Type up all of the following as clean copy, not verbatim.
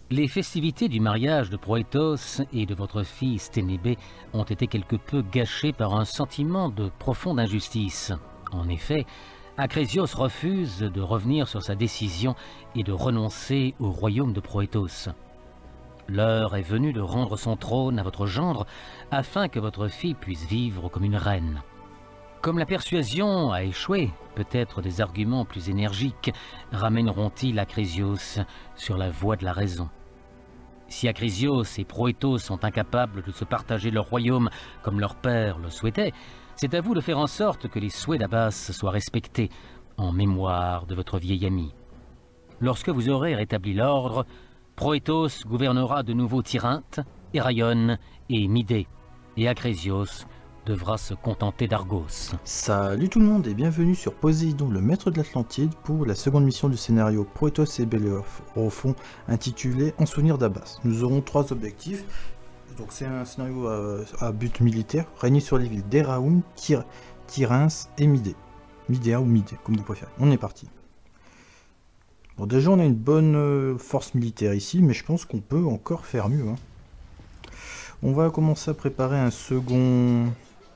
Les festivités du mariage de Proétos et de votre fille Sténébé ont été quelque peu gâchées par un sentiment de profonde injustice. En effet, Acrésios refuse de revenir sur sa décision et de renoncer au royaume de Proétos. L'heure est venue de rendre son trône à votre gendre afin que votre fille puisse vivre comme une reine. Comme la persuasion a échoué, peut-être des arguments plus énergiques ramèneront-ils Acrésios sur la voie de la raison. Si Acrésios et Proétos sont incapables de se partager leur royaume comme leur père le souhaitait, c'est à vous de faire en sorte que les souhaits d'Abbas soient respectés en mémoire de votre vieil ami. Lorsque vous aurez rétabli l'ordre, Proétos gouvernera de nouveau Tirynthe, Eraïon et Midée, et Acrésios devra se contenter d'Argos. Salut tout le monde et bienvenue sur Poséidon, le maître de l'Atlantide, pour la seconde mission du scénario Proétos et Bellérophon, intitulé En souvenir d'Abbas. Nous aurons 3 objectifs. Donc c'est un scénario à but militaire, régner sur les villes d'Eraoum, Tiryns et Midée. Midéa ou Midée, comme vous préférez. On est parti. Bon, déjà on a une bonne force militaire ici, mais je pense qu'on peut encore faire mieux. On va commencer à préparer un second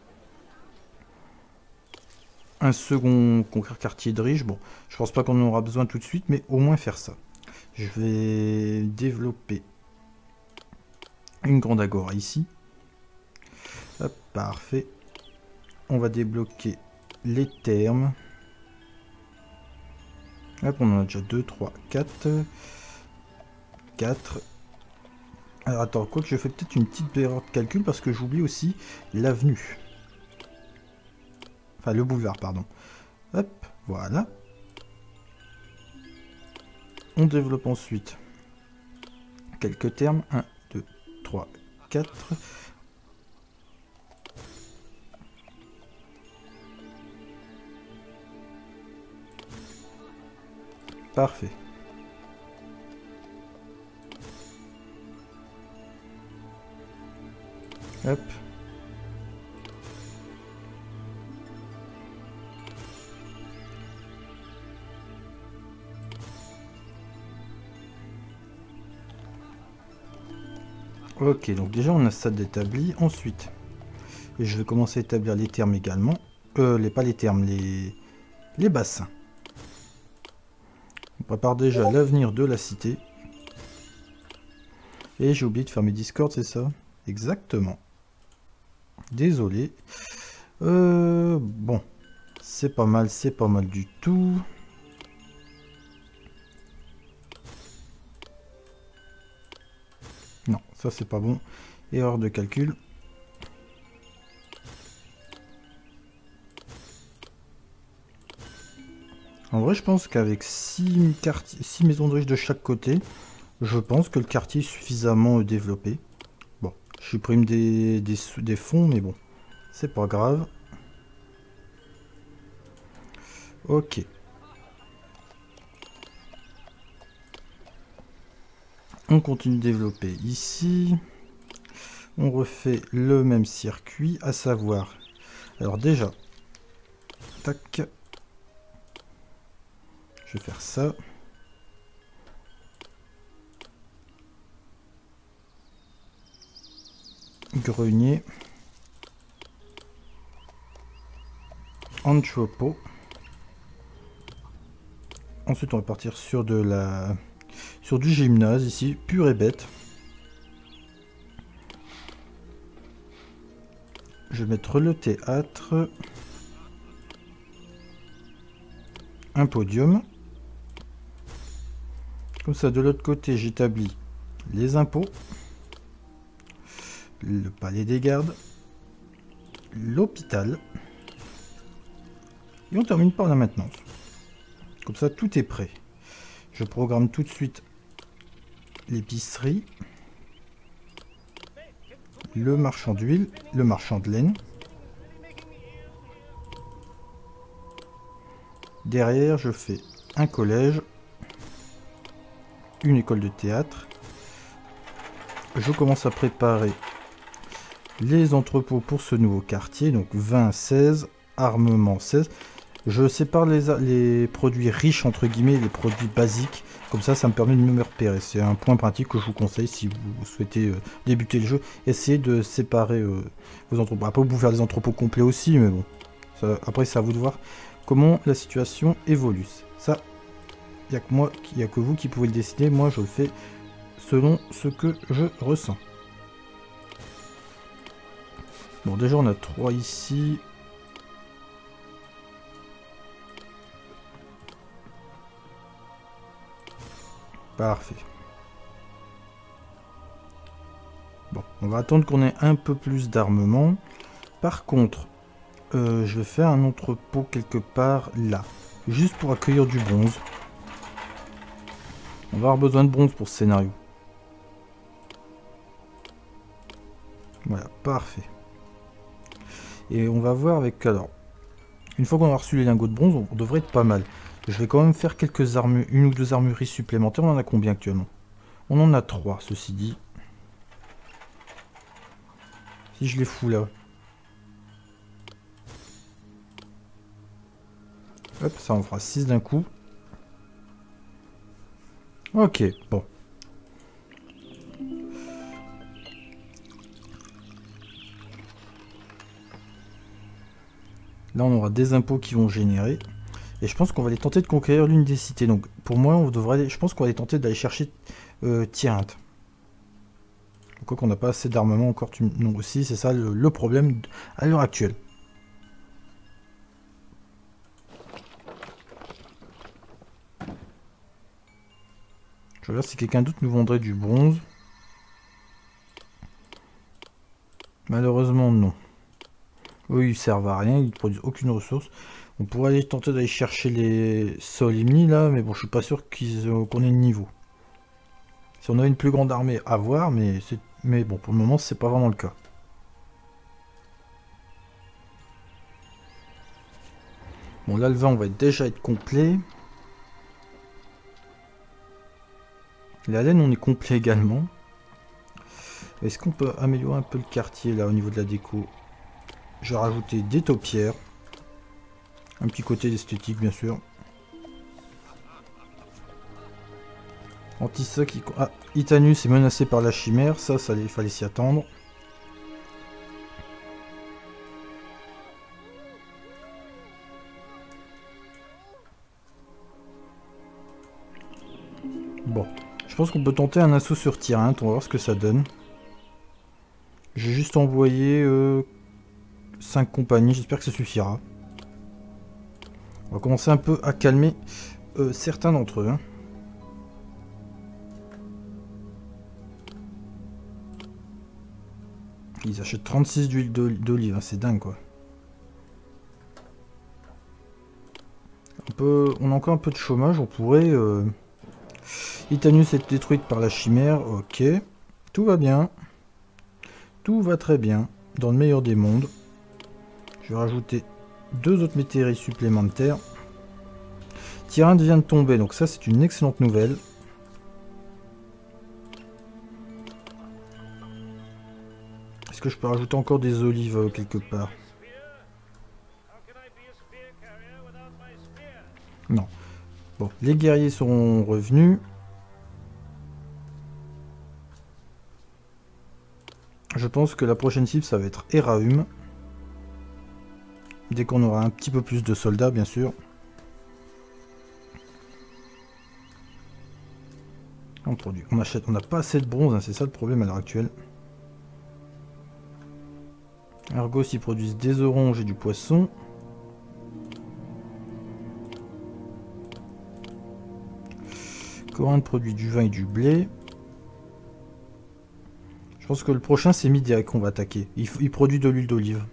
quartier de riche. Bon, je pense pas qu'on en aura besoin tout de suite, mais au moins faire ça. Je vais développer une grande agora ici. Hop, parfait. On va débloquer les thermes. Hop, on en a déjà 2, 3, 4. 4. Alors attends, quoi que je fais peut-être une petite erreur de calcul parce que j'oublie aussi l'avenue. Enfin, le boulevard, pardon. Hop, voilà. On développe ensuite quelques termes. 1, 2, 3, 4. Parfait. Hop. Ok, donc déjà on a ça d'établi. Ensuite, je vais commencer à établir les termes également. Pas les termes, les bassins. On prépare déjà l'avenir de la cité. Et j'ai oublié de faire mes Discord, c'est ça? Exactement. Désolé. Bon. C'est pas mal du tout. Non, ça c'est pas bon. Erreur de calcul. En vrai, je pense qu'avec 6 maisons de riches de chaque côté, je pense que le quartier est suffisamment développé. Bon, je supprime des fonds, mais bon, c'est pas grave. Ok. On continue de développer ici. On refait le même circuit, à savoir... Alors déjà, tac. Je vais faire ça. Grenier. Entrepôt. Ensuite, on va partir sur du gymnase ici, pur et bête. Je vais mettre le théâtre. Un podium. Comme ça, de l'autre côté, j'établis les impôts. Le palais des gardes. L'hôpital. Et on termine par la maintenance. Comme ça, tout est prêt. Je programme tout de suite l'épicerie, le marchand d'huile, le marchand de laine. Derrière, je fais un collège, une école de théâtre. Je commence à préparer les entrepôts pour ce nouveau quartier. Donc 20, 16, armement 16. Je sépare les produits riches, entre guillemets, les produits basiques. Comme ça me permet de mieux me repérer. C'est un point pratique que je vous conseille si vous souhaitez débuter le jeu. Essayez de séparer vos entrepôts. Après, vous pouvez faire des entrepôts complets aussi, mais bon. Ça, après, c'est à vous de voir comment la situation évolue. Ça, il n'y a que vous qui pouvez le décider. Moi, je le fais selon ce que je ressens. Bon, déjà, on a 3 ici. Parfait. Bon, on va attendre qu'on ait un peu plus d'armement. Par contre, je vais faire un entrepôt quelque part là. Juste pour accueillir du bronze. On va avoir besoin de bronze pour ce scénario. Voilà, parfait. Et on va voir avec... Alors, une fois qu'on a reçu les lingots de bronze, on devrait être pas mal. Je vais quand même faire quelques armures, une ou deux armureries supplémentaires. On en a combien actuellement? On en a 3, ceci dit. Si je les fous là. Hop, ça en fera 6 d'un coup. Ok, bon. Là, on aura des impôts qui vont générer. Et je pense qu'on va aller tenter de conquérir l'une des cités. Donc, pour moi, on devrait aller, je pense qu'on va aller tenter d'aller chercher Tirinthe. Quoi qu'on n'a pas assez d'armement encore. Non, aussi, c'est ça le problème à l'heure actuelle. Je regarde si quelqu'un d'autre nous vendrait du bronze. Malheureusement, non. Eux, ils servent à rien, ils ne produisent aucune ressource. On pourrait aller tenter d'aller chercher les Solimni là, mais bon, je suis pas sûr qu'on ait le niveau. Si on avait une plus grande armée, à voir, mais bon, pour le moment, c'est pas vraiment le cas. Bon, là, le vin, on va déjà être complet. La laine, on est complet également. Est-ce qu'on peut améliorer un peu le quartier là au niveau de la déco? Je vais rajouter des taupières. Un petit côté esthétique bien sûr. Antissa qui... Ah, Itanus est menacé par la chimère. Ça il fallait s'y attendre. Bon. Je pense qu'on peut tenter un assaut sur Tirinthe. On va voir ce que ça donne. J'ai juste envoyé 5 compagnies. J'espère que ça suffira. On va commencer un peu à calmer certains d'entre eux. Hein. Ils achètent 36 d'huile d'olive. Hein, c'est dingue quoi. On a encore un peu de chômage. On pourrait... Itanus est détruite par la chimère. Ok. Tout va bien. Tout va très bien. Dans le meilleur des mondes. Je vais rajouter 2 autres métairies supplémentaires. Tirinthe vient de tomber, donc ça c'est une excellente nouvelle. Est-ce que je peux rajouter encore des olives quelque part? Non. Bon, les guerriers seront revenus. Je pense que la prochaine cible ça va être Eraum. Dès qu'on aura un petit peu plus de soldats, bien sûr. On produit. On achète. On n'a pas assez de bronze, hein, c'est ça le problème à l'heure actuelle. Argos, ils produisent des oranges et du poisson. Corinthe produit du vin et du blé. Je pense que le prochain, c'est Midiac qu'on va attaquer. Il produit de l'huile d'olive.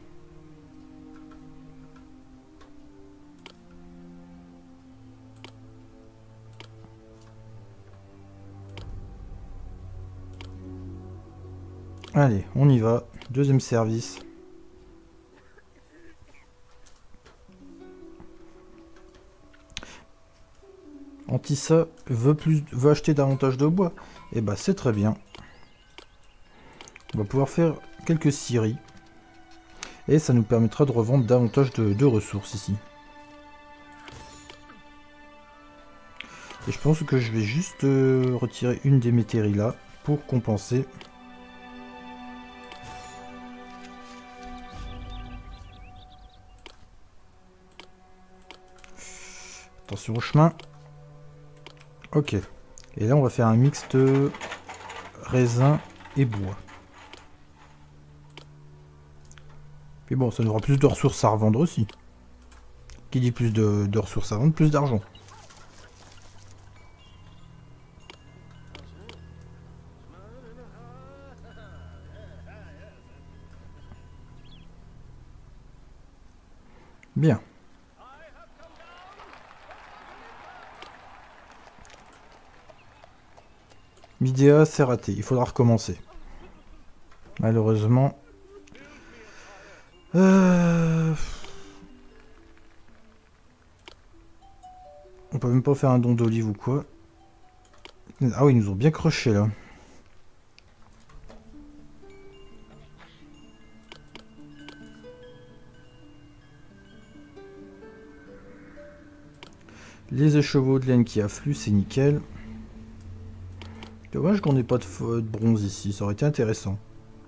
Allez, on y va. Deuxième service. Antissa veut acheter davantage de bois. Et bah c'est très bien. On va pouvoir faire quelques scieries. Et ça nous permettra de revendre davantage de ressources ici. Et je pense que je vais juste retirer une des métairies là pour compenser. Attention au chemin. Ok. Et là on va faire un mixte raisin et bois. Puis bon, ça nous aura plus de ressources à revendre aussi. Qui dit plus de ressources à vendre, plus d'argent. Bien. Midea, c'est raté. Il faudra recommencer. Malheureusement. On peut même pas faire un don d'olive ou quoi. Ah oui, ils nous ont bien croché là. Les écheveaux de laine qui affluent, c'est nickel. Dommage qu'on n'ait pas de bronze ici, ça aurait été intéressant.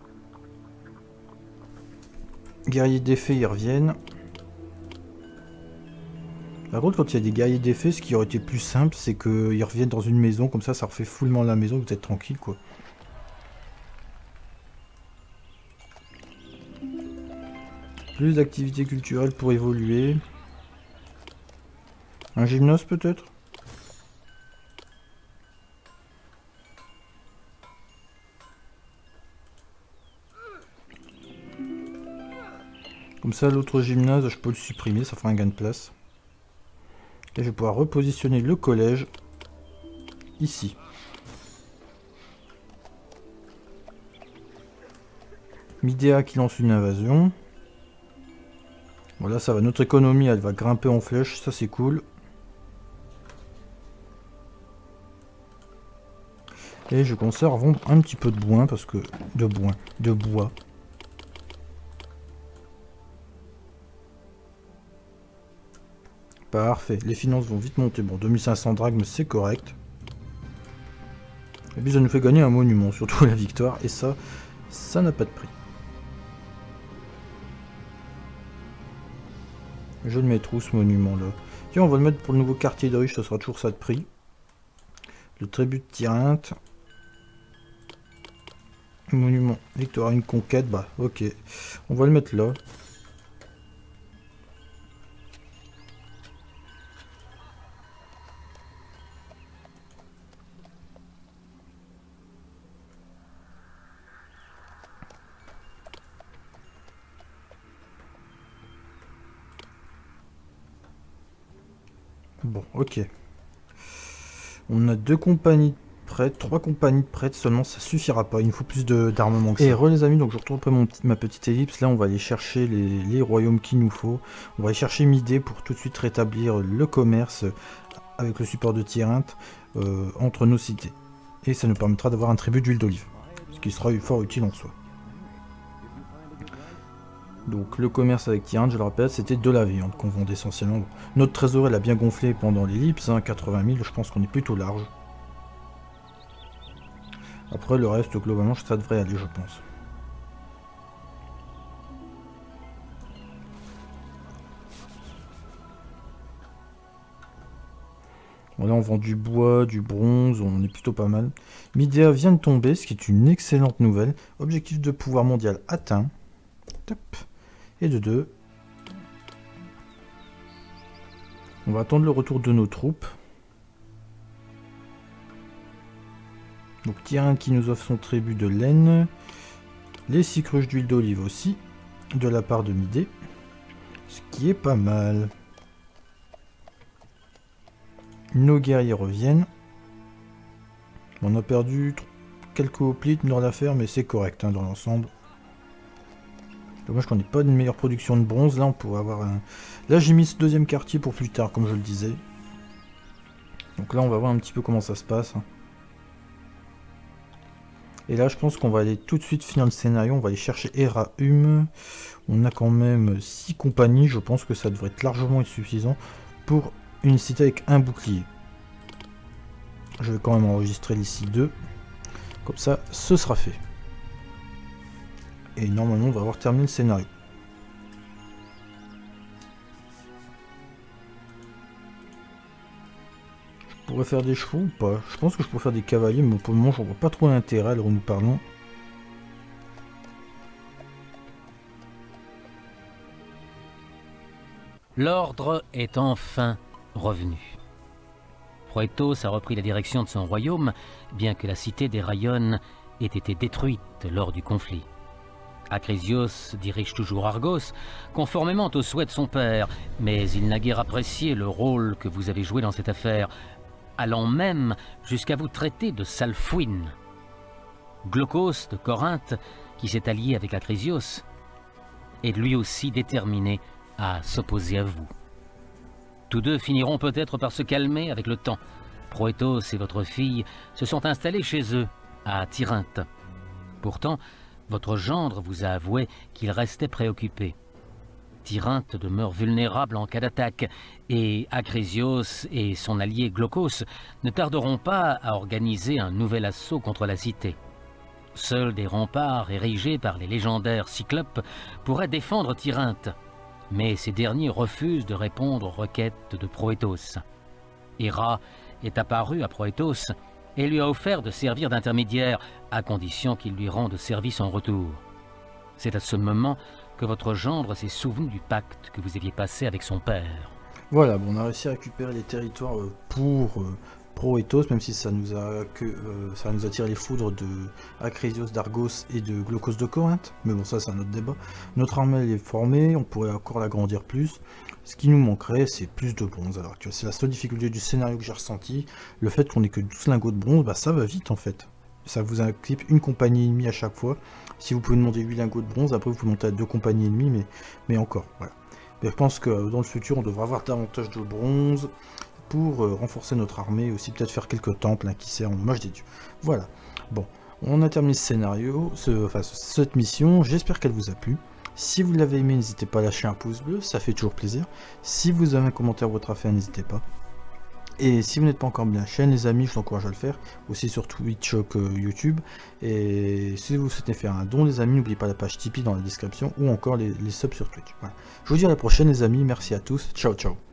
Guerriers d'effet, ils reviennent. Par contre, quand il y a des guerriers d'effet, ce qui aurait été plus simple, c'est qu'ils reviennent dans une maison, comme ça refait foulement la maison, vous êtes tranquille quoi. Plus d'activités culturelles pour évoluer. Un gymnase peut-être? Comme ça, l'autre gymnase, je peux le supprimer, ça fera un gain de place. Et je vais pouvoir repositionner le collège ici. Midea qui lance une invasion. Voilà, ça va. Notre économie, elle va grimper en flèche, ça c'est cool. Et je conserve à vendre un petit peu de bois parce que de bois. Parfait, les finances vont vite monter. Bon, 2500 drachmes, c'est correct. Et puis ça nous fait gagner un monument, surtout la victoire. Et ça n'a pas de prix. Je le mettrai où ce monument là? Tiens, on va le mettre pour le nouveau quartier de riche, ça sera toujours ça de prix. Le tribut de Tyrinthe. Monument, victoire, une conquête, bah ok. On va le mettre là. Bon, ok. On a 2 compagnies de prêtres, 3 compagnies de prêtres seulement, ça suffira pas. Il nous faut plus d'armement que ça. Et les amis, donc je retourne après ma petite ellipse. Là, on va aller chercher les royaumes qu'il nous faut. On va aller chercher Midée pour tout de suite rétablir le commerce avec le support de Tyrinthe entre nos cités. Et ça nous permettra d'avoir un tribut d'huile d'olive, ce qui sera fort utile en soi. Donc le commerce avec Tyrinthe, je le rappelle, c'était de la viande qu'on vendait essentiellement. Notre trésor, elle a bien gonflé pendant l'ellipse, hein, 80 000, je pense qu'on est plutôt large. Après le reste, globalement, ça devrait aller, je pense. Bon, là on vend du bois, du bronze, on est plutôt pas mal. Midea vient de tomber, ce qui est une excellente nouvelle. Objectif de pouvoir mondial atteint. Top. Et de 2. On va attendre le retour de nos troupes. Donc Tyrinthe qui nous offre son tribut de laine. Les 6 cruches d'huile d'olive aussi, de la part de Midée. Ce qui est pas mal. Nos guerriers reviennent. On a perdu quelques hoplites dans l'affaire, mais c'est correct hein, dans l'ensemble. Dommage qu'on n'ait pas une meilleure production de bronze. Là, on pourrait avoir un... Là, j'ai mis ce deuxième quartier pour plus tard, comme je le disais. Donc là, on va voir un petit peu comment ça se passe. Et là, je pense qu'on va aller tout de suite finir le scénario. On va aller chercher Eraum. On a quand même 6 compagnies. Je pense que ça devrait être largement suffisant pour une cité avec un bouclier. Je vais quand même enregistrer d'ici 2. Comme ça, ce sera fait. Et normalement, on va avoir terminé le scénario. Je pourrais faire des chevaux ou pas? Je pense que je pourrais faire des cavaliers, mais pour le moment, je vois pas trop l'intérêt alors nous parlons. L'ordre est enfin revenu. Proetos a repris la direction de son royaume, bien que la cité des Raïonnes ait été détruite lors du conflit. Acrésios dirige toujours Argos, conformément aux souhaits de son père, mais il n'a guère apprécié le rôle que vous avez joué dans cette affaire, allant même jusqu'à vous traiter de sale fouine. Glaucos de Corinthe, qui s'est allié avec Acrésios, est lui aussi déterminé à s'opposer à vous. Tous deux finiront peut-être par se calmer avec le temps. Proetos et votre fille se sont installés chez eux, à Tirynthe. Pourtant, votre gendre vous a avoué qu'il restait préoccupé. Tirynthe demeure vulnérable en cas d'attaque, et Acrésios et son allié Glaucos ne tarderont pas à organiser un nouvel assaut contre la cité. Seuls des remparts érigés par les légendaires Cyclopes pourraient défendre Tirynthe, mais ces derniers refusent de répondre aux requêtes de Proetos. Héra est apparue à Proetos et lui a offert de servir d'intermédiaire, à condition qu'il lui rende service en retour. C'est à ce moment que votre gendre s'est souvenu du pacte que vous aviez passé avec son père. Voilà, bon, on a réussi à récupérer les territoires pour Proetos, même si ça nous a tiré les foudres de Acrésios d'Argos et de Glaucos de Corinthe. Mais bon, ça c'est un autre débat. Notre armée elle est formée, on pourrait encore l'agrandir plus. Ce qui nous manquerait, c'est plus de bronze. Alors que c'est la seule difficulté du scénario que j'ai ressenti. Le fait qu'on ait que 12 lingots de bronze, bah ça va vite en fait. Ça vous inclipe une compagnie ennemie à chaque fois. Si vous pouvez demander 8 lingots de bronze, après vous pouvez monter à 2 compagnies ennemies, mais encore, voilà. Mais je pense que dans le futur, on devra avoir davantage de bronze pour renforcer notre armée, et aussi peut-être faire quelques temples hein, qui servent en hommage des dieux. Voilà. Bon, on a terminé ce scénario, cette mission. J'espère qu'elle vous a plu. Si vous l'avez aimé, n'hésitez pas à lâcher un pouce bleu, ça fait toujours plaisir. Si vous avez un commentaire ou votre affaire, n'hésitez pas. Et si vous n'êtes pas encore abonné à la chaîne, les amis, je vous encourage à le faire, aussi sur Twitch que YouTube. Et si vous souhaitez faire un don, les amis, n'oubliez pas la page Tipeee dans la description, ou encore les subs sur Twitch. Voilà. Je vous dis à la prochaine, les amis, merci à tous, ciao ciao.